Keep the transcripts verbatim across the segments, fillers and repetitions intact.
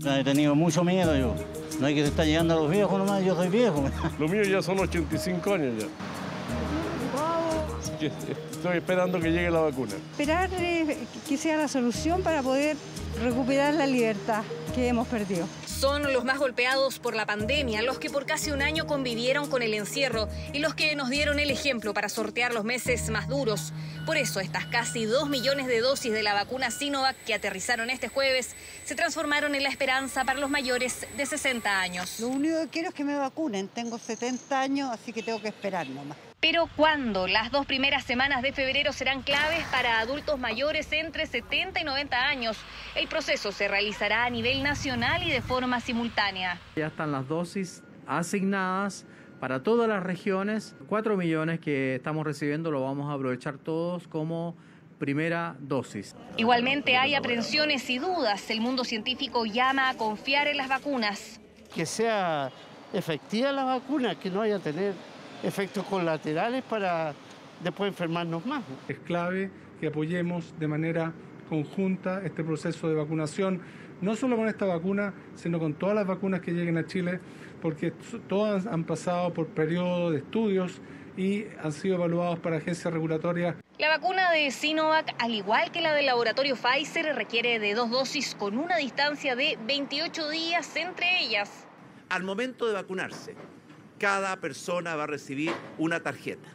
He tenido mucho miedo yo. No hay que se está llegando a los viejos nomás, yo soy viejo. Lo mío ya son ochenta y cinco años ya. Así que estoy esperando que llegue la vacuna. Esperar eh, que sea la solución para poder recuperar la libertad que hemos perdido. Son los más golpeados por la pandemia, los que por casi un año convivieron con el encierro y los que nos dieron el ejemplo para sortear los meses más duros. Por eso estas casi dos millones de dosis de la vacuna Sinovac que aterrizaron este jueves se transformaron en la esperanza para los mayores de sesenta años. Lo único que quiero es que me vacunen. Tengo setenta años, así que tengo que esperar nomás. Pero ¿cuándo? Las dos primeras semanas de febrero serán claves para adultos mayores entre setenta y noventa años. El proceso se realizará a nivel nacional y de forma simultánea. Ya están las dosis asignadas para todas las regiones. cuatro millones que estamos recibiendo lo vamos a aprovechar todos como primera dosis. Igualmente hay aprensiones y dudas. El mundo científico llama a confiar en las vacunas. Que sea efectiva la vacuna, que no haya tener efectos colaterales para después enfermarnos más. Es clave que apoyemos de manera conjunta este proceso de vacunación, no solo con esta vacuna, sino con todas las vacunas que lleguen a Chile, porque todas han pasado por periodo de estudios y han sido evaluados para agencias regulatorias. La vacuna de Sinovac, al igual que la del laboratorio Pfizer, requiere de dos dosis con una distancia de veintiocho días entre ellas. Al momento de vacunarse, cada persona va a recibir una tarjeta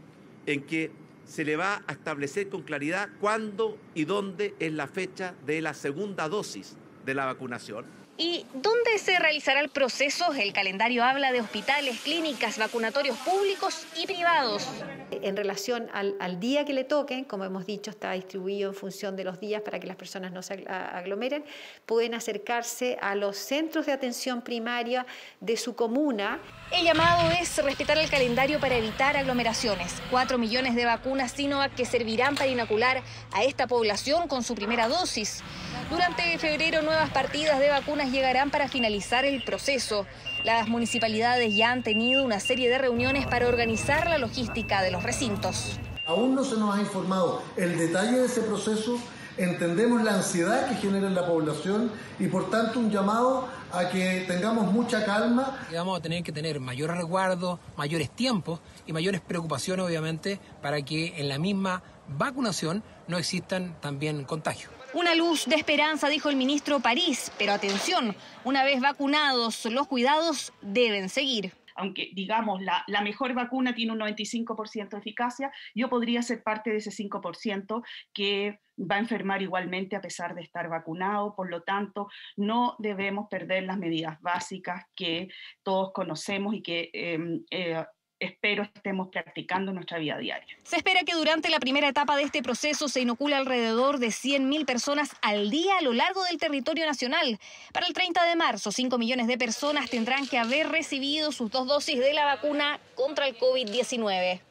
en que se le va a establecer con claridad cuándo y dónde es la fecha de la segunda dosis de la vacunación. ¿Y dónde se realizará el proceso? El calendario habla de hospitales, clínicas, vacunatorios públicos y privados. En relación al, al día que le toquen, como hemos dicho, está distribuido en función de los días para que las personas no se aglomeren, pueden acercarse a los centros de atención primaria de su comuna. El llamado es respetar el calendario para evitar aglomeraciones. Cuatro millones de vacunas Sinovac que servirán para inocular a esta población con su primera dosis. Durante febrero, nuevas partidas de vacunas llegarán para finalizar el proceso. Las municipalidades ya han tenido una serie de reuniones para organizar la logística de los recintos. Aún no se nos ha informado el detalle de ese proceso, entendemos la ansiedad que genera en la población y por tanto un llamado a que tengamos mucha calma. Vamos a tener que tener mayor resguardo, mayores tiempos y mayores preocupaciones obviamente para que en la misma vacunación no existan también contagios. Una luz de esperanza, dijo el ministro París, pero atención, una vez vacunados, los cuidados deben seguir. Aunque, digamos, la, la mejor vacuna tiene un noventa y cinco por ciento de eficacia, yo podría ser parte de ese cinco por ciento que va a enfermar igualmente a pesar de estar vacunado. Por lo tanto, no debemos perder las medidas básicas que todos conocemos y que eh, eh, espero estemos practicando en nuestra vida diaria. Se espera que durante la primera etapa de este proceso se inocule alrededor de cien mil personas al día a lo largo del territorio nacional. Para el treinta de marzo, cinco millones de personas tendrán que haber recibido sus dos dosis de la vacuna contra el COVID diecinueve.